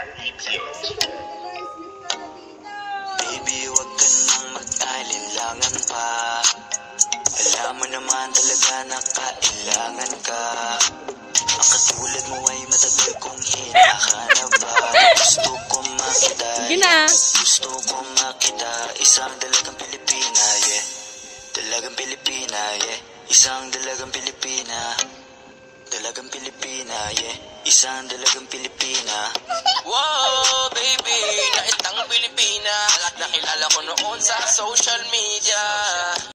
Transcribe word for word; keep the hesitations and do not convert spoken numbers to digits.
Baby, wag ka nang mag-alinlangan pa. Alam mo naman talaga na kailangan ka. Ang katulad mo ay matagal kong hinahanap ba. Gusto ko makita, yeah. Gusto ko makita isang dalagang Pilipina, yeah. Dalagang Pilipina, yeah. Isang dalagang Pilipina. Dalagang Pilipina, yeah. Isang dalagang Pilipina. Wow, baby, naitang Pilipina. Nakilala ko noon sa social media.